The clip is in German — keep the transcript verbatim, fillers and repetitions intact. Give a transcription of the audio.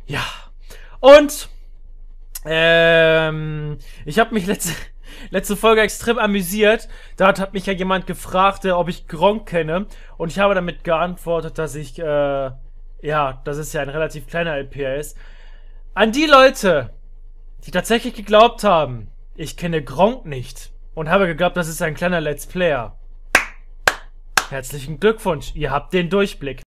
Ja. Und ähm, ich habe mich letzte, letzte Folge extrem amüsiert. Da hat, hat mich ja jemand gefragt, äh, ob ich Gronkh kenne. Und ich habe damit geantwortet, dass ich, äh, ja, dass es ja ein relativ kleiner L P R ist. An die Leute, die tatsächlich geglaubt haben, ich kenne Gronkh nicht und habe geglaubt, das ist ein kleiner Let's Player. Herzlichen Glückwunsch, ihr habt den Durchblick.